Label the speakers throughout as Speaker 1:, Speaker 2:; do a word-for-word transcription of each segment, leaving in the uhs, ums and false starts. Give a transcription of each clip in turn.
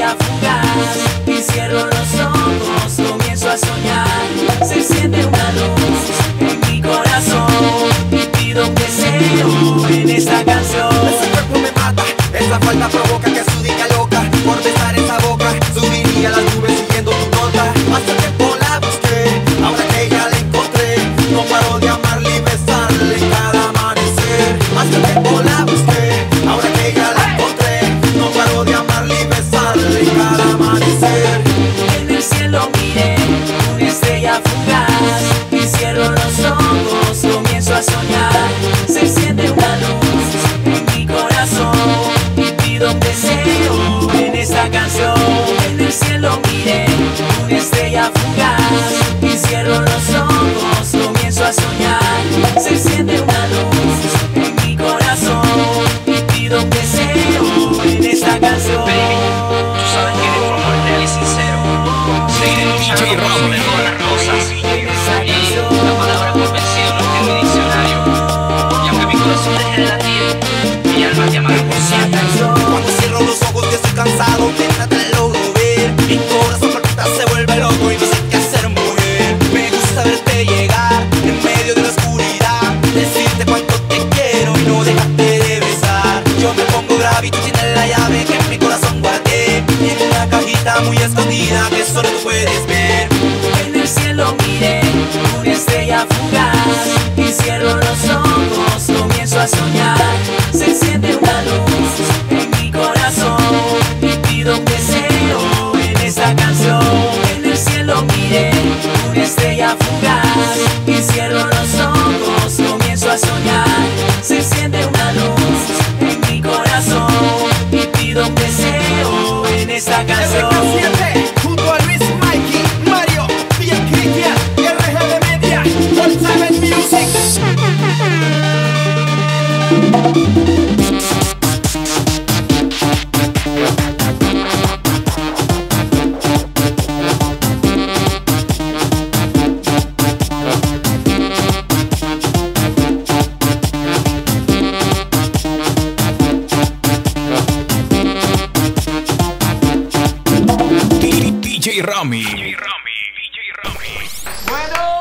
Speaker 1: estrella fugaz y cierro los ojos, comienzo a soñar. Se siente una luz en mi corazón y pido un deseo en esta canción.
Speaker 2: Ese cuerpo me mata, esa falta provoca que su diga loca. Por besar esa boca, subiría las nubes siguiendo tu nota. Hace tiempo la busqué, ahora que ya la encontré, no paro de amarle y besarle cada amanecer. Hace tiempo la busqué, ahora que ya la encontré, no paro de amarle y besarle cada amanecer.
Speaker 1: En el cielo miré una estrella fugaz y cierro los ojos, comienzo a soñar. Se siente una luz en mi corazón y pido un deseo en esta canción. En el cielo miré una estrella fugaz y cierro los ojos, comienzo a soñar. Se siente una luz en mi corazón y pido un deseo en esta canción.
Speaker 3: Tú sabes que eres tu amor real y sincero. Seguiré luchando por sobre todas las cosas. Y la palabra por vencido no está en mi diccionario. Y aunque mi corazón deje de latir, mi alma te amará por siempre.
Speaker 2: Cuando cierro los ojos y estoy cansado, nena te logro ver. Mi corazón palpita, se vuelve loco y no sé qué hacer, mujer. Me gusta verte llegar en medio de la oscuridad, decirte cuánto te quiero y no dejarte de besar. Yo me pongo grave y tú tienes la llave que en mi corazón guardé, en una cajita muy escondida que solo tú puedes ver.
Speaker 1: En el cielo miré una estrella fugaz y cierro los ojos, comienzo a soñar. Se siente una luz en mi corazón y pido un deseo en esta canción. En el cielo miré una estrella fugaz y cierro los ojos, comienzo a soñar. Se siente una luz en mi corazón y pido un deseo en esta canción.
Speaker 2: Junto a Luis, Mikey, Mario, D J Cristian, R G B Media, All Time Music.
Speaker 4: D J Rami.
Speaker 5: Bueno.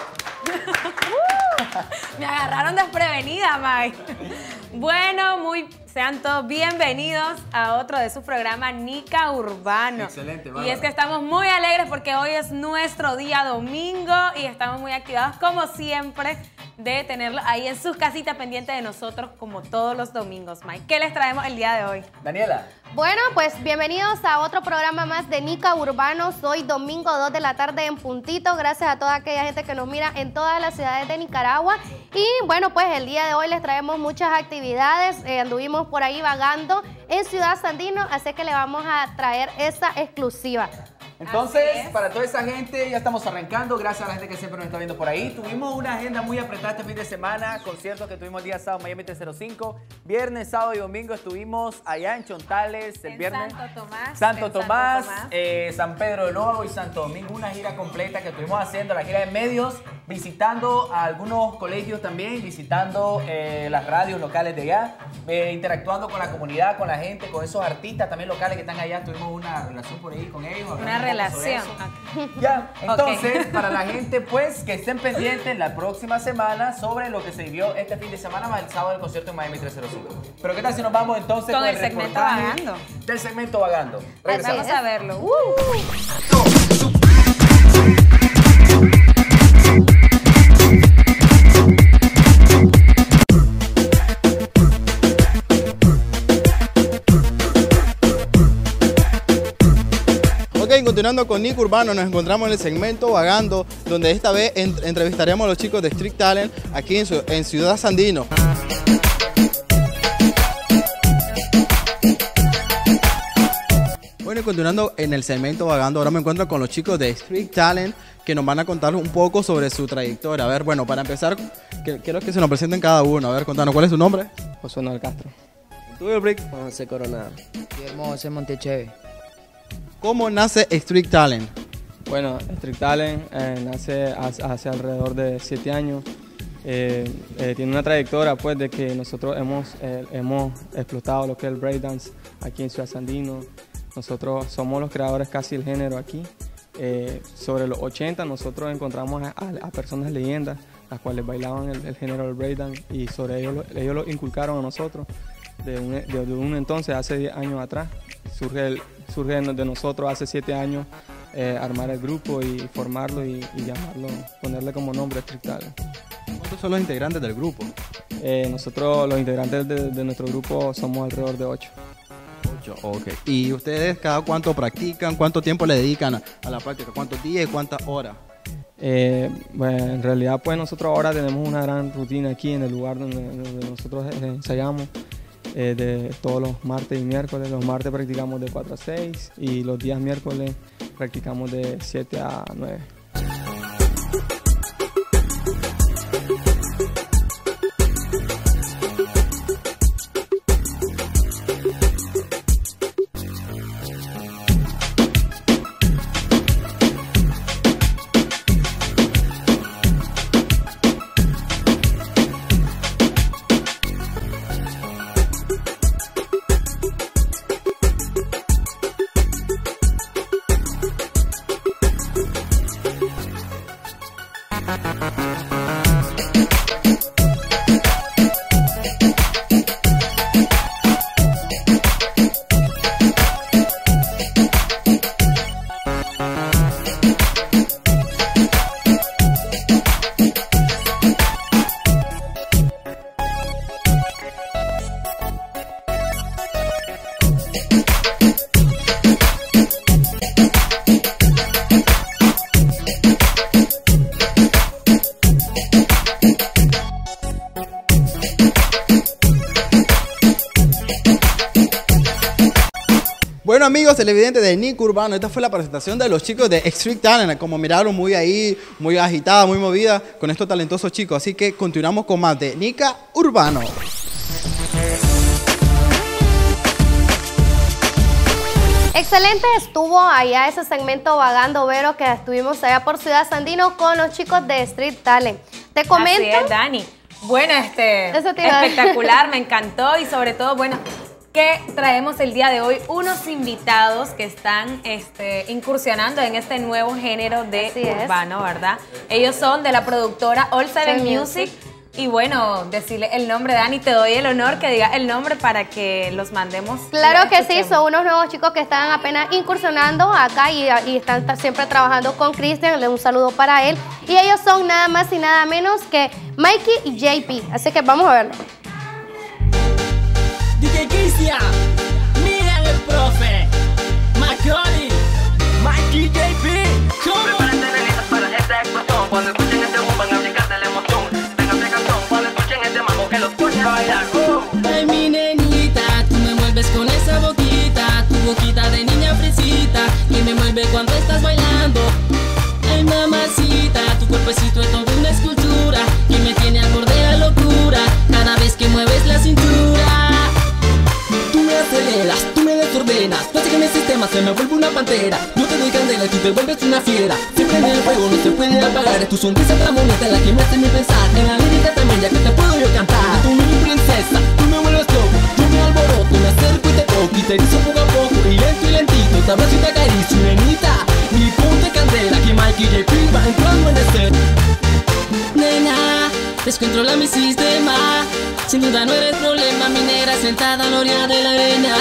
Speaker 5: Me agarraron desprevenida, Mike. Bueno, muy, sean todos bienvenidos a otro de su programa Nica Urbano.
Speaker 6: Excelente,
Speaker 5: Y es que estamos muy alegres porque hoy es nuestro día domingo y estamos muy activados como siempre de tenerlo ahí en sus casitas pendiente de nosotros como todos los domingos, Mike. ¿Qué les traemos el día de hoy?
Speaker 6: Daniela.
Speaker 7: Bueno, pues bienvenidos a otro programa más de Nica Urbano. Hoy domingo dos de la tarde en puntito. Gracias a toda aquella gente que nos mira en todas las ciudades de Nicaragua. Y bueno, pues el día de hoy les traemos muchas actividades. Eh, anduvimos por ahí vagando en Ciudad Sandino, así que le vamos a traer esa exclusiva.
Speaker 6: Entonces, para toda esa gente, ya estamos arrancando. Gracias a la gente que siempre nos está viendo por ahí. Tuvimos una agenda muy apretada este fin de semana. Conciertos que tuvimos el día sábado, Miami trescientos cinco. Viernes, sábado y domingo estuvimos allá en Chontales. El
Speaker 5: en
Speaker 6: viernes.
Speaker 5: Santo Tomás.
Speaker 6: Santo
Speaker 5: en
Speaker 6: Tomás,
Speaker 5: Santo Tomás.
Speaker 6: eh, San Pedro de Nuevo y Santo Domingo. Una gira completa que estuvimos haciendo, la gira de medios, visitando a algunos colegios también, visitando eh, las radios locales de allá, eh, interactuando con la comunidad, con la gente, con esos artistas también locales que están allá. Tuvimos una relación por ahí con ellos.
Speaker 5: Una relación.
Speaker 6: Ya, entonces,
Speaker 5: Okay.
Speaker 6: para la gente, pues, que estén pendientes la próxima semana sobre lo que se vivió este fin de semana, más el sábado del concierto en Miami trescientos cinco. Pero ¿qué tal si nos vamos entonces
Speaker 5: Con
Speaker 6: con,
Speaker 5: el segmento
Speaker 6: reportaje
Speaker 5: Vagando.
Speaker 6: del segmento Vagando? Regresamos.
Speaker 5: Vamos a verlo. Uh.
Speaker 8: Ok, continuando con Nica Urbano, nos encontramos en el segmento Vagando, donde esta vez ent entrevistaremos a los chicos de Street Talent aquí en, su en Ciudad Sandino. Bueno, y continuando en el segmento Vagando, ahora me encuentro con los chicos de Street Talent que nos van a contar un poco sobre su trayectoria. A ver, bueno, para empezar, que, quiero que se nos presenten cada uno. A ver, contanos, ¿cuál es su nombre?
Speaker 9: José Manuel Castro.
Speaker 8: ¿Tú, Brick?
Speaker 9: Juan José Coronado. Guillermo José Montecheve.
Speaker 8: ¿Cómo nace Street Talent?
Speaker 9: Bueno, Street Talent eh, nace hace, hace alrededor de siete años. Eh, eh, tiene una trayectoria pues de que nosotros hemos, eh, hemos explotado lo que es el breakdance aquí en Ciudad Sandino. Nosotros somos los creadores casi del género aquí. Eh, sobre los ochenta nosotros encontramos a, a, a personas leyendas, las cuales bailaban el, el género del breakdance, y sobre ellos, lo, ellos lo inculcaron a nosotros. De un, de, de un entonces, hace diez años atrás, surge, el, surge de nosotros hace siete años eh, armar el grupo y formarlo y, y llamarlo, ponerle como nombre Street Talent.
Speaker 8: ¿Cuántos son los integrantes del grupo?
Speaker 9: Eh, nosotros, los integrantes de, de nuestro grupo, somos alrededor de ocho.
Speaker 8: Ocho, ok. ¿Y ustedes cada cuánto practican? ¿Cuánto tiempo le dedican a, a la práctica? ¿Cuántos días y cuántas horas?
Speaker 9: Eh, bueno, en realidad, pues nosotros ahora tenemos una gran rutina aquí en el lugar donde, donde nosotros ensayamos. Eh, de todos los martes y miércoles. Los martes practicamos de cuatro a seis y los días miércoles practicamos de siete a nueve.
Speaker 8: Bueno amigos televidentes de Nica Urbano, esta fue la presentación de los chicos de Street Talent. Como miraron, muy ahí, muy agitada, muy movida con estos talentosos chicos. Así que continuamos con más de Nica Urbano.
Speaker 7: Excelente estuvo allá ese segmento Vagando Vero que estuvimos allá por Ciudad Sandino con los chicos de Street Talent. Te comento.
Speaker 5: Así es, Dani. Bueno, este,
Speaker 7: Eso te iba a-
Speaker 5: espectacular, me encantó y sobre todo, bueno, que traemos el día de hoy unos invitados que están este, incursionando en este nuevo género de
Speaker 7: Así es.
Speaker 5: urbano, ¿verdad? Ellos son de la productora All Seven
Speaker 7: Seven
Speaker 5: Music.
Speaker 7: Music.
Speaker 5: Y bueno, decirle el nombre, Dani, te doy el honor que diga el nombre para que los mandemos.
Speaker 7: Claro que sí,
Speaker 5: escuchemos.
Speaker 7: son unos nuevos chicos que están apenas incursionando acá y, y están ta- siempre trabajando con Cristian. Le doy un saludo para él. Y ellos son nada más y nada menos que Mikey y J P. Así que vamos a verlo.
Speaker 1: D J Cristian, Miriam el profe, Macaulay, Mikey J P,
Speaker 3: Prepárense nenitas para esta explosión. Cuando escuchen este boom van a brincar de la emoción. Vengan de canción, cuando escuchen este mambo que los pone a bailar. Uh.
Speaker 1: Ay mi nenita, tú me mueves con esa boquita, tu boquita de niña fresita, que me mueve cuando estás bailando. Ay mamacita, tu cuerpecito es toda una escultura, que me tiene al borde de la locura, cada vez que mueves la cintura. Tú me aceleras, tú me desordenas, tú haces que mi sistema se me vuelve una pantera. Yo te doy candela y tú te vuelves una fiera. Siempre en el fuego no se puede apagar, es tu sonrisa tan bonita la que me hace mi pensar. En la lírica también ya que te puedo yo cantar. Tú mi princesa, tú me vuelves loco, yo me alboroto, me acerco y te toco y te erizo poco a poco y lento y lentito, te abrazo y te acaricio, nenita. Y ponte candela que Mikey J P va entrando en escena. Nena, descontrola mi sistema, sin duda no eres problema, mi negra sentada a la orilla de la arena.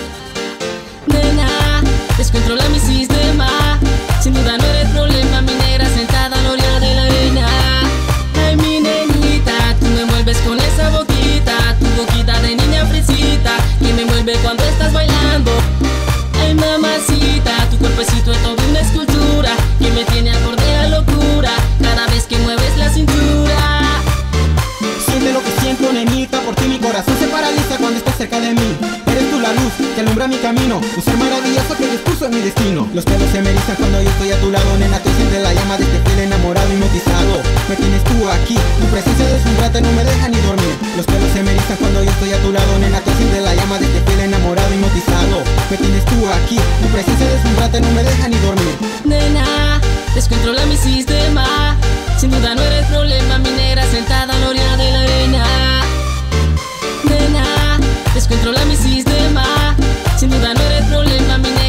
Speaker 1: Nena, descontrola mi sistema, sin duda no eres problema, mi negra sentada a la orilla de la arena. Ay mi nenita, tú me mueves con esa boquita, tu boquita de niña fresita, que me mueve cuando estás bailando. Ay mamacita, tu cuerpecito es toda una escultura, que me tiene al borde de la locura, cada vez que mueves la cintura.
Speaker 4: Siente lo que siento, nenita, por ti mi corazón se paraliza cuando estás cerca de mí. Eres tú la luz que alumbra mi camino, un ser maravilloso que dispuso en mi destino. Los pelos se me erizan cuando yo estoy a tu lado, nena, tú sientes la llama de este fiel enamorado hipnotizado. Me tienes tú aquí, tu presencia deslumbrante no me deja ni dormir. Los pelos se me erizan cuando yo estoy a tu lado, nena, tú sientes la llama de este fiel enamorado hipnotizado. Me tienes tú aquí, tu presencia deslumbrante no me deja ni dormir.
Speaker 1: Nena, descontrola mi sistema, sin duda no eres problema, mi negra sentada a la orilla de la arena. Nena, descontrola mi sistema, sin duda no eres problema, mi negra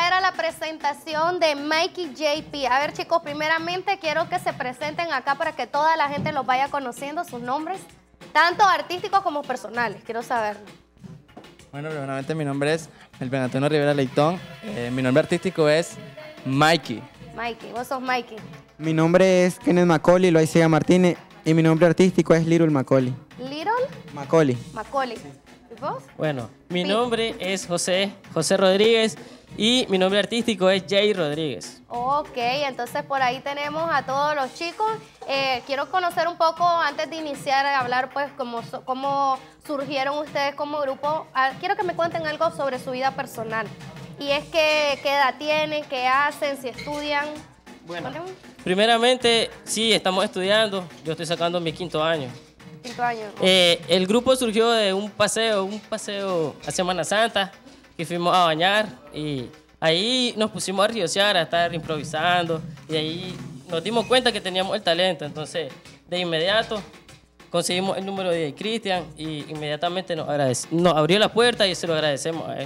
Speaker 7: traer a la presentación de Mikey J P. A ver, chicos, primeramente quiero que se presenten acá para que toda la gente los vaya conociendo, sus nombres, tanto artísticos como personales. Quiero saberlo.
Speaker 10: Bueno, primeramente mi nombre es Melvin Antonio Rivera Leitón. Eh, mi nombre artístico es Mikey.
Speaker 7: Mikey, vos sos Mikey.
Speaker 4: Mi nombre es Kenneth Macaulay Loaiza Martínez y mi nombre artístico es Little Macaulay.
Speaker 7: Little
Speaker 4: Macaulay.
Speaker 7: Macaulay. ¿Y vos?
Speaker 11: Bueno, mi
Speaker 7: Sí.
Speaker 11: nombre es José, José Rodríguez y mi nombre artístico es Jay Rodríguez.
Speaker 7: Ok, entonces por ahí tenemos a todos los chicos. Eh, quiero conocer un poco, antes de iniciar a hablar, pues, cómo, so- cómo surgieron ustedes como grupo. Ah, quiero que me cuenten algo sobre su vida personal. Y es que, qué edad tienen, qué hacen, si estudian.
Speaker 11: Bueno,
Speaker 7: Cuéntenme.
Speaker 11: primeramente, sí, estamos estudiando. Yo estoy sacando mi quinto año.
Speaker 7: Quinto año.
Speaker 11: Eh, el grupo surgió de un paseo, un paseo a Semana Santa, que fuimos a bañar y ahí nos pusimos a riosear, a estar improvisando y ahí nos dimos cuenta que teníamos el talento. Entonces, de inmediato conseguimos el número de Cristian y inmediatamente nos, agradec- nos abrió la puerta y se lo agradecemos a él.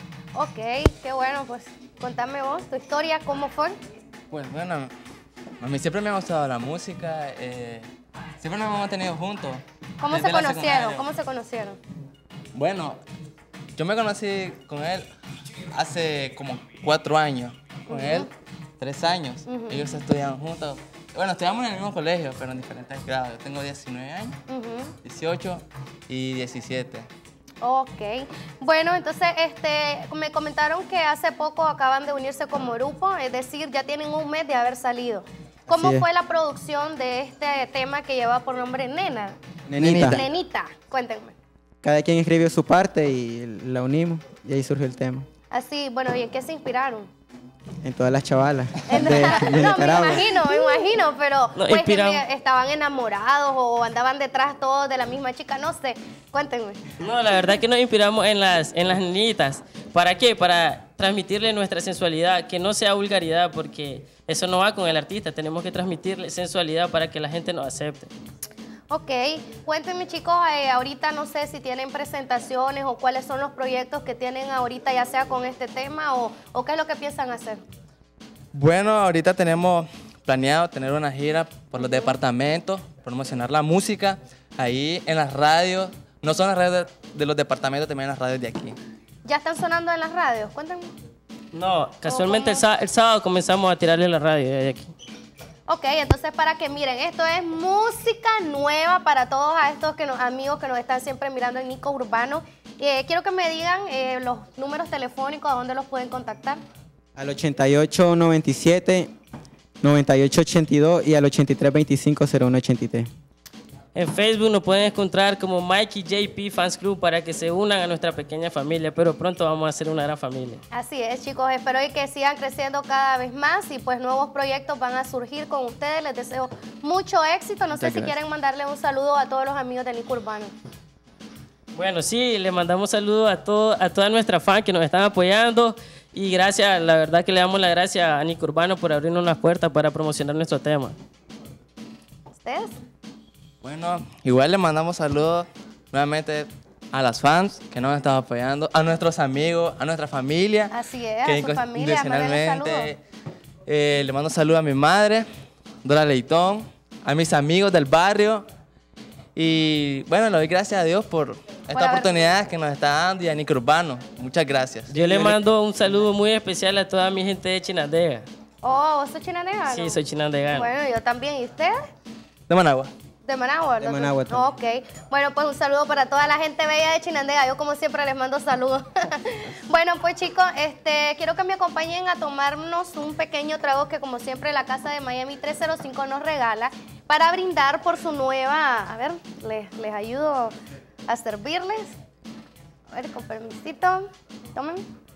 Speaker 7: Ok, qué bueno, pues contame vos, tu historia, ¿cómo fue?
Speaker 10: Pues bueno, a mí siempre me ha gustado la música. eh, siempre nos hemos mantenido juntos.
Speaker 7: ¿Cómo
Speaker 10: desde
Speaker 7: se
Speaker 10: la
Speaker 7: conocieron?
Speaker 10: secundaria.
Speaker 7: ¿Cómo se conocieron?
Speaker 10: Bueno, yo me conocí con él hace como cuatro años. Con él, tres años. Ellos estudiaban juntos. Bueno, estudiamos en el mismo colegio, pero en diferentes grados. Yo tengo diecinueve años,
Speaker 7: Ujú.
Speaker 10: dieciocho y diecisiete.
Speaker 7: Ok. Bueno, entonces este, me comentaron que hace poco acaban de unirse como grupo, es decir, ya tienen un mes de haber salido. ¿Cómo
Speaker 4: Así es.
Speaker 7: fue la producción de este tema que lleva por nombre Nena?
Speaker 4: Nenita.
Speaker 7: Nenita, cuéntenme.
Speaker 4: Cada quien escribió su parte y la unimos y ahí surgió el tema.
Speaker 7: Así, bueno, ¿y en qué se inspiraron?
Speaker 4: En todas las chavalas
Speaker 7: En-
Speaker 4: de, de
Speaker 7: no, me
Speaker 4: Nicaragua.
Speaker 7: imagino, me imagino, pero
Speaker 11: Nos
Speaker 7: pues que
Speaker 11: inspiramos.
Speaker 7: me- estaban enamorados o andaban detrás todos de la misma chica, no sé, cuéntenme.
Speaker 11: No, la verdad que nos inspiramos en las, en las niñitas. ¿Para qué? Para transmitirle nuestra sensualidad, que no sea vulgaridad, porque eso no va con el artista. Tenemos que transmitirle sensualidad para que la gente nos acepte.
Speaker 7: Ok, cuéntenme chicos, eh, ahorita no sé si tienen presentaciones o cuáles son los proyectos que tienen ahorita, ya sea con este tema o, o qué es lo que piensan hacer.
Speaker 10: Bueno, ahorita tenemos planeado tener una gira por los departamentos, promocionar la música ahí en las radios. No son las radios de, de los departamentos, también las radios de aquí.
Speaker 7: ¿Ya están sonando en las radios? Cuéntenme.
Speaker 11: No, casualmente el,
Speaker 7: cómo?
Speaker 11: sá- el sábado comenzamos a tirarle la radio de aquí.
Speaker 7: Ok, entonces para que miren, esto es música nueva para todos a estos que nos, amigos que nos están siempre mirando en Nico Urbano. Eh, quiero que me digan eh, los números telefónicos, a dónde los pueden contactar.
Speaker 4: Al ochenta y ocho noventa y siete, noventa y ocho ochenta y dos y al ochenta y tres veinticinco cero uno ochenta y tres.
Speaker 11: En Facebook nos pueden encontrar como Mikey J P Fans Club para que se unan a nuestra pequeña familia, pero pronto vamos a ser una gran familia.
Speaker 7: Así es, chicos, espero y que sigan creciendo cada vez más y pues nuevos proyectos van a surgir con ustedes. Les deseo mucho éxito. No sé
Speaker 10: Muchas
Speaker 7: si
Speaker 10: gracias.
Speaker 7: quieren mandarle un saludo a todos los amigos de Nico Urbano.
Speaker 11: Bueno, sí, le mandamos saludos a, todo, a toda nuestra fan que nos están apoyando y gracias, la verdad que le damos las gracias a Nico Urbano por abrirnos las puertas para promocionar nuestro tema.
Speaker 7: ¿Ustedes?
Speaker 10: Bueno, igual le mandamos saludos nuevamente a las fans que nos están apoyando, a nuestros amigos, a nuestra familia.
Speaker 7: Así es,
Speaker 10: que
Speaker 7: a su familia, mándale
Speaker 10: incondicionalmente, eh, le mando saludos a mi madre, Dora Leitón, a mis amigos del barrio. Y bueno, le doy gracias a Dios por esta
Speaker 7: haber-
Speaker 10: oportunidad que nos está dando y a Nico Urbano. Muchas gracias.
Speaker 11: Yo le mando un saludo muy especial a toda mi gente de Chinandega.
Speaker 7: Oh, ¿vos sos chinandegano?
Speaker 11: Sí, soy chinandegano.
Speaker 7: Bueno, yo también. ¿Y ustedes?
Speaker 10: De Managua.
Speaker 7: De Managua.
Speaker 4: De
Speaker 7: los dos.
Speaker 4: Managua también.
Speaker 7: Ok. Bueno, pues un saludo para toda la gente bella de Chinandega. Yo como siempre les mando saludos. Bueno, pues chicos, este, quiero que me acompañen a tomarnos un pequeño trago que como siempre la Casa de Miami trescientos cinco nos regala para brindar por su nueva... A ver, les, les ayudo a servirles. A ver, con permisito. Tomen.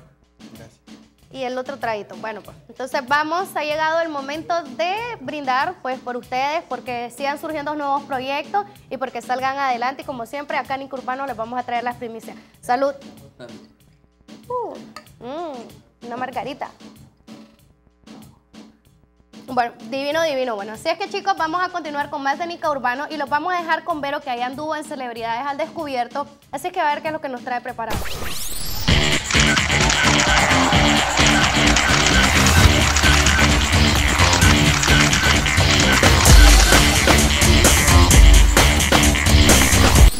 Speaker 7: Y el otro traguito. Bueno, pues entonces vamos, ha llegado el momento de brindar pues por ustedes, porque sigan surgiendo nuevos proyectos y porque salgan adelante. Y como siempre, acá en Nico Urbano les vamos a traer las primicias. ¡Salud! Uh, mm, una margarita. Bueno, divino, divino. Bueno, así es que chicos, vamos a continuar con más de Nico Urbano y los vamos a dejar con Vero, que ahí anduvo en Celebridades al Descubierto. Así que a ver qué es lo que nos trae preparado.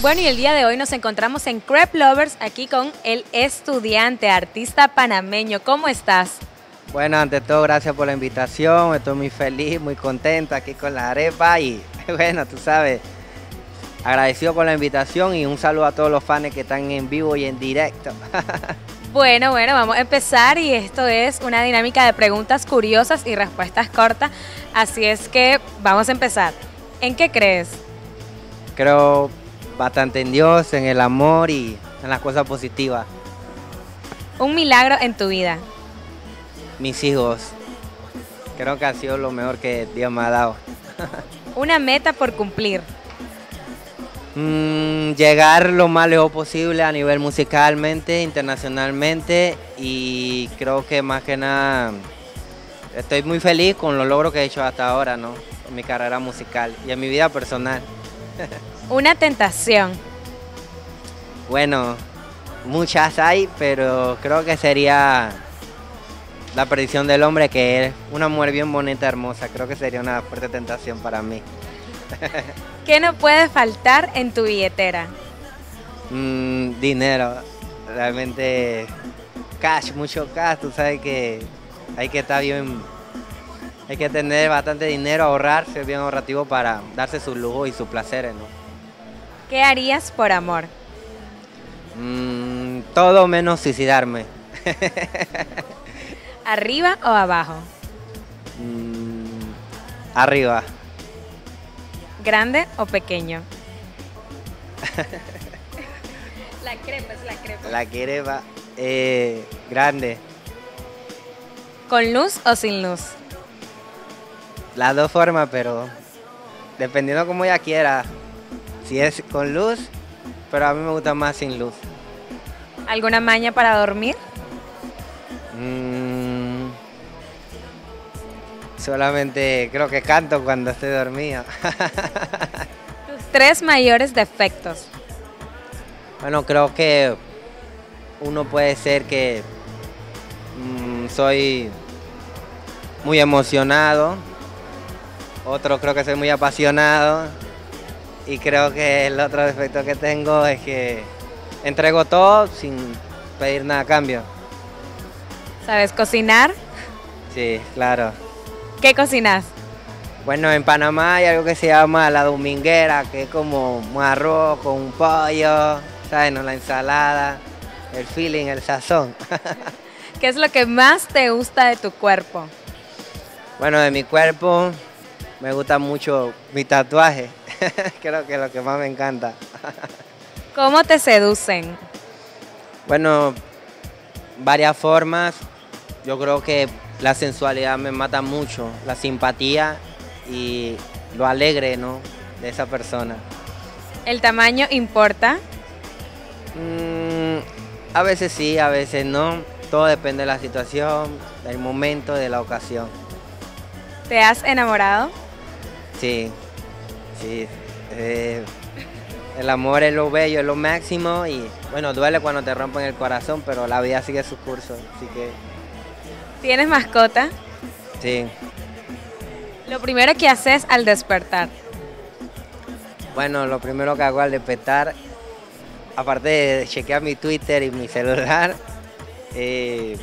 Speaker 5: Bueno, y el día de hoy nos encontramos en Crepe Lovers aquí con el estudiante, artista panameño. ¿Cómo estás?
Speaker 12: Bueno, ante todo, gracias por la invitación. Estoy muy feliz, muy contento aquí con la arepa y bueno, tú sabes, agradecido por la invitación y un saludo a todos los fans que están en vivo y en directo.
Speaker 5: Bueno, bueno, vamos a empezar y esto es una dinámica de preguntas curiosas y respuestas cortas, así es que vamos a empezar. ¿En qué crees?
Speaker 12: Creo bastante en Dios, en el amor y en las cosas positivas.
Speaker 5: Un milagro en tu vida.
Speaker 12: Mis hijos, creo que ha sido lo mejor que Dios me ha dado.
Speaker 5: Una meta por cumplir.
Speaker 12: Mm, llegar lo más lejos posible a nivel musicalmente, internacionalmente y creo que más que nada estoy muy feliz con los logros que he hecho hasta ahora, ¿no? En mi carrera musical y en mi vida personal.
Speaker 5: Una tentación.
Speaker 12: Bueno, muchas hay, pero creo que sería la perdición del hombre, que es una mujer bien bonita, hermosa. Creo que sería una fuerte tentación para mí.
Speaker 5: ¿Qué no puede faltar en tu billetera?
Speaker 12: Mm, dinero, realmente cash, mucho cash. Tú sabes que hay que estar bien, hay que tener bastante dinero, ahorrar, ser bien ahorrativo para darse sus lujos y sus placeres, ¿no?
Speaker 5: ¿Qué harías por amor?
Speaker 12: Mm, todo menos suicidarme.
Speaker 5: ¿Arriba o abajo?
Speaker 12: Mm, arriba.
Speaker 5: ¿Grande o pequeño? La crepa es la crepa.
Speaker 12: La crepa, eh, grande.
Speaker 5: ¿Con luz o sin luz?
Speaker 12: Las dos formas, pero dependiendo como ella quiera. Si es con luz, pero a mí me gusta más sin luz.
Speaker 5: ¿Alguna maña para dormir?
Speaker 12: Mm, solamente creo que canto cuando estoy dormido.
Speaker 5: Tus tres mayores defectos.
Speaker 12: Bueno, creo que uno puede ser que mm, soy muy emocionado. Otro creo que soy muy apasionado. Y creo que el otro defecto que tengo es que entrego todo sin pedir nada a cambio.
Speaker 5: ¿Sabes cocinar?
Speaker 12: Sí, claro.
Speaker 5: ¿Qué cocinas?
Speaker 12: Bueno, en Panamá hay algo que se llama la dominguera, que es como un arroz con un pollo, ¿sabes? No, la ensalada, el feeling, el sazón.
Speaker 5: ¿Qué es lo que más te gusta de tu cuerpo?
Speaker 12: Bueno, de mi cuerpo me gusta mucho mi tatuaje. Creo que es lo que más me encanta.
Speaker 5: ¿Cómo te seducen?
Speaker 12: Bueno, varias formas. Yo creo que la sensualidad me mata mucho, la simpatía y lo alegre, ¿no?, de esa persona.
Speaker 5: ¿El tamaño importa?
Speaker 12: Mm, a veces sí, a veces no. Todo depende de la situación, del momento, de la ocasión.
Speaker 5: ¿Te has enamorado?
Speaker 12: Sí, sí. Eh, el amor es lo bello, es lo máximo y bueno, duele cuando te rompen el corazón, pero la vida sigue su curso, así que...
Speaker 5: ¿Tienes mascota?
Speaker 12: Sí.
Speaker 5: Lo primero que haces al despertar.
Speaker 12: Bueno, lo primero que hago al despertar, aparte de chequear mi Twitter y mi celular, eh,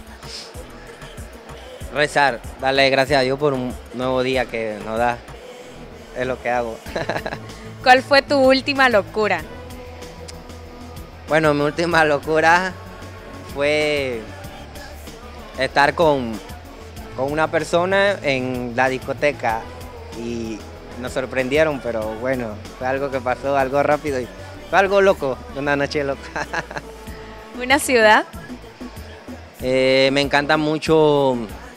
Speaker 12: rezar, darle gracias a Dios por un nuevo día que nos da. Es lo que hago.
Speaker 5: ¿Cuál fue tu última locura?
Speaker 12: Bueno, mi última locura fue estar con, con una persona en la discoteca y nos sorprendieron, pero bueno, fue algo que pasó, algo rápido y fue algo loco, una noche loca.
Speaker 5: ¿Una ciudad?
Speaker 12: Eh, me encanta mucho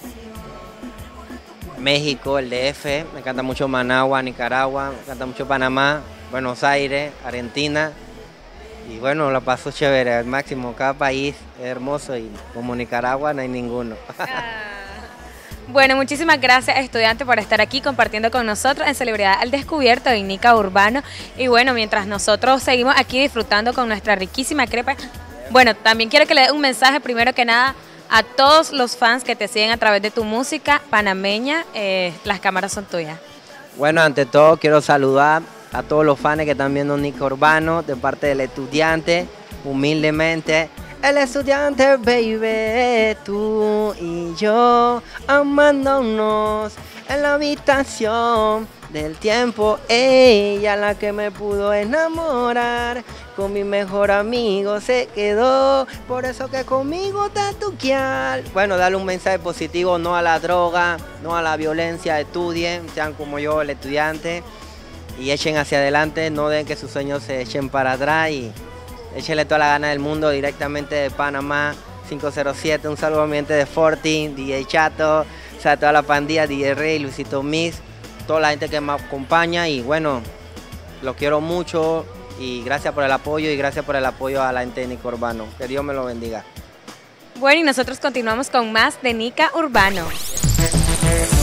Speaker 12: México, el D F, me encanta mucho Managua, Nicaragua, me encanta mucho Panamá, Buenos Aires, Argentina. Y bueno, lo paso chévere, al máximo, cada país es hermoso y como Nicaragua no hay ninguno.
Speaker 5: Bueno, muchísimas gracias, estudiante, por estar aquí compartiendo con nosotros en Celebridad al Descubierto de Nica Urbano. Y bueno, mientras nosotros seguimos aquí disfrutando con nuestra riquísima crepa, bueno, también quiero que le dé un mensaje primero que nada a todos los fans que te siguen a través de tu música panameña. Eh, las cámaras son tuyas.
Speaker 12: Bueno, ante todo quiero saludar a todos los fans que están viendo Nica Urbano, de parte del estudiante, humildemente. El estudiante, baby, tú y yo, amándonos en la habitación del tiempo. Ella la que me pudo enamorar, con mi mejor amigo se quedó, por eso que conmigo tatuquear. Bueno, darle un mensaje positivo, no a la droga, no a la violencia, estudien, sean como yo, el estudiante, y echen hacia adelante, no den que sus sueños se echen para atrás y échenle toda la gana del mundo directamente de Panamá, cinco cero siete, un saludo a mi gente de Forti, D J Chato, o sea, toda la pandilla, D J Rey, Luisito Miss, toda la gente que me acompaña y bueno, los quiero mucho y gracias por el apoyo y gracias por el apoyo a la gente de Nica Urbano. Que Dios me lo bendiga.
Speaker 5: Bueno, y nosotros continuamos con más de Nica Urbano.